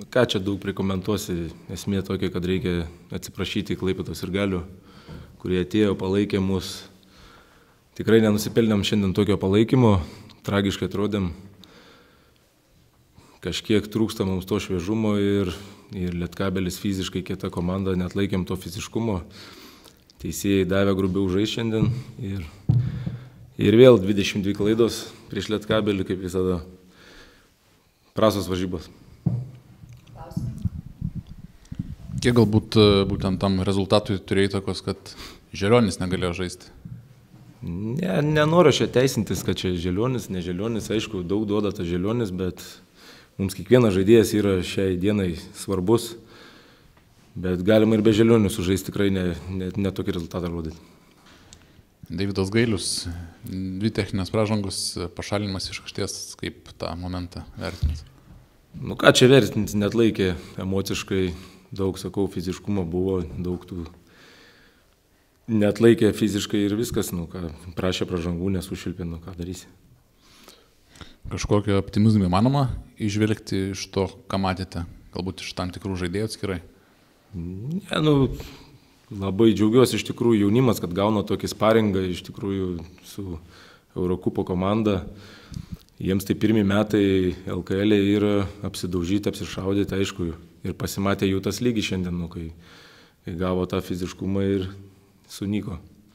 ką čia daug prikomentuosi, esmė tokia, kad reikia atsiprašyti Klaipėdos Sirgalių, kurie atėjo, palaikė mus. Tikrai nenusipelnėm šiandien tokio palaikymo, tragiškai atrodėm. Kažkiek trūksta mums to šviežumo ir Lietkabelis fiziškai kieta komanda, net laikėm to fiziškumo. Teisėjai davė grubiau žaisti šiandien ir vėl 22 klaidos prieš Lietkabelį, kaip visada. Prastos varžybos. Kiek galbūt būtent tam rezultatui turėjo įtakos, kad Želionis negalėjo žaisti? Nenoriu čia teisintis, kad čia Želionis, ne Želionis, aišku, daug duoda tas Želionis, bet mums kiekvienas žaidėjas yra šiai dienai svarbus, bet galima ir be Želionių sužaisti tikrai ne tokį rezultatą rodyti. Deividas Gailius, 2 techninės pražangos, pašalinimas iš aikštės, kaip tą momentą vertinti? Nu ką čia vertinti, net laikė emociškai, daug, sakau, fiziškumo buvo, daug tų net laikė fiziškai ir viskas, nu ką, prašė pražangų, nesušilpė, nu ką darysi. Kažkokio optimizmo įmanoma išvelgti iš to, ką matėte, galbūt iš tam tikrų žaidėjų atskirai? Ne, labai džiaugiuosi iš tikrųjų jaunimas, kad gauna tokį sparingą iš tikrųjų su Eurokupo komanda. Jiems tai pirmi metai LKL yra apsidaužyti, apsišaudyti, aišku, ir pasimatė jų tas lygis šiandien, kai gavo tą fiziškumą ir sunyko.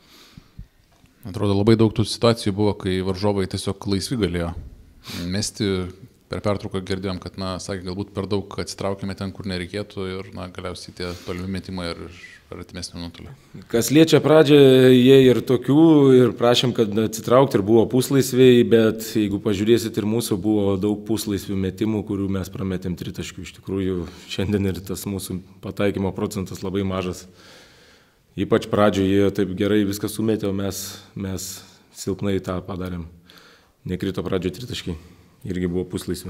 Atrodo, labai daug tų situacijų buvo, kai varžovai tiesiog laisvi galėjo mesti. Per pertrauką girdėjom, kad, sakė, galbūt per daug atsitraukėme ten, kur nereikėtų ir, galiausiai tie tolimi metimai ir artimesnio nuotolio. Kas liečia pradžią, jie ir tokių, ir prašėm, kad atsitraukti ir buvo puslaisviai, bet jeigu pažiūrėsit ir mūsų buvo daug puslaisvių metimų, kurių mes prametėm tritaškių. Iš tikrųjų, šiandien ir tas mūsų pataikymo procentas labai mažas. Ypač pradžioje jie taip gerai viską sumetė, o mes silpnai tą padarėm. Nekrito pradžioje tritaškiai. Irgi buvo puslaisvių.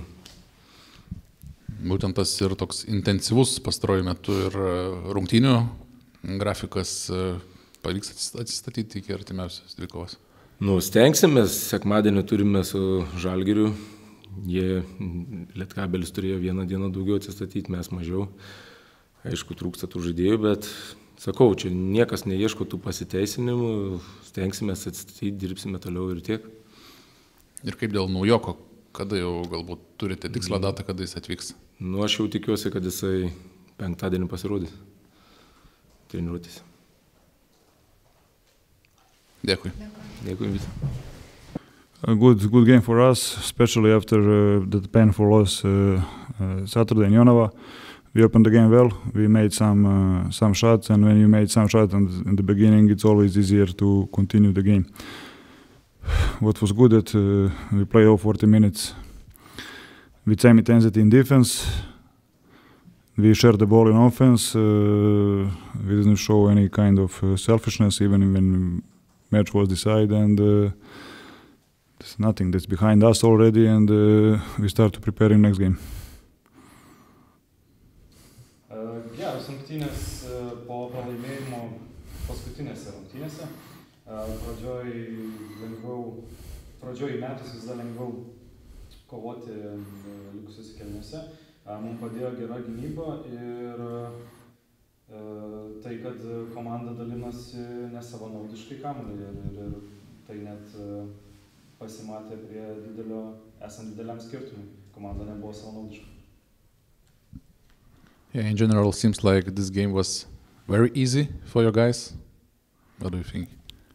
Būtent tas ir toks intensyvus pastaruoju metu ir rungtynių grafikas pavyks atsistatyti iki artimiausios dvikovos. Stengsimės, sekmadienį turime su Žalgiriu. Lietkabelis turėjo vieną dieną daugiau atsistatyti, mes mažiau. Aišku, trūksta tų žaidėjų, bet sakau, čia niekas neieško tų pasiteisinimų. Stengsimės atsistatyti, dirbsime toliau ir tiek. Ir kaip dėl naujoko? Kada jau galbūt turite tikslą datą, kada jis atvyks? Aš jau tikiuosi, kad jisai penktadienį pasirodys treniruotėse. Dėkui. Dėkui visi. A good game for us, especially after the painful loss Saturday in Jonava. We opened the game well. We made some shots, and when you made some shots in the beginning, it's always easier to continue the game. What was good that we played all 40 minutes with same intensity in defense. We shared the ball in offense. We didn't show any kind of selfishness even when match was decided. And there's nothing that's behind us already, and we start to preparing next game. Geros rungtynės po pralaimėjimo paskutinėse rungtynėse. Pradžioj metus vis dar lengviau kovoti likusiuose kėliniuose. Mums padėjo gera gynyba ir tai, kad komanda dalinosi nesavanaudiškai kamuolį ir tai net pasimatė esant dideliam skirtumui. Komanda nebuvo savanaudiška. Yeah, in general, seems like this game was very easy for your guys. What do you think?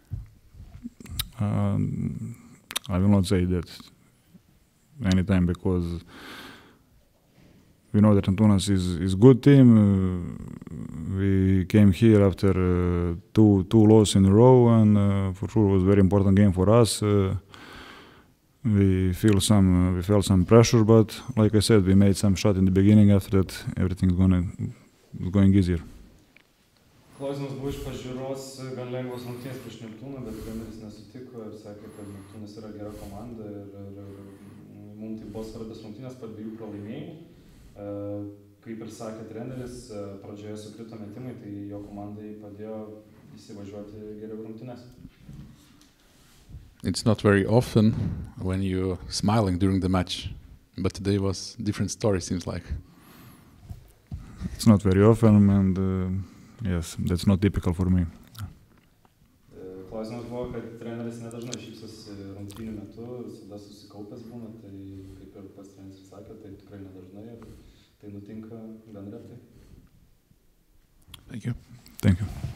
I will not say that anytime because we know that Antunas is good team. We came here after two losses in a row, and for sure it was a very important game for us. We felt some pressure, but like I said, we made some shot in the beginning. After that, everything is going easier. Klausimas buvo iš pažiūros gan lengvos rungtynės prieš Neptūną, bet treneris nesutiko ir sakė, kad Neptūnas yra gera komanda ir mums tai buvo svarbios rungtynės po 2 pralaimėjimų. Kaip ir sakė treneris, pradžioje sukrito metimai, tai jo komandai padėjo įsivažiuoti geriau rungtynės. It's not very often when you're smiling during the match, but today was a different story, seems like. it's not very often, and yes, that's not typical for me. Klausimas buvo, kad treneris nedažnai šypsosi rungtynių metu, visada susikaupęs būna, tai kaip ir pats treneris sakė, tai tikrai nedažnai ir tai nutinka gan retai. Thank you. Thank you.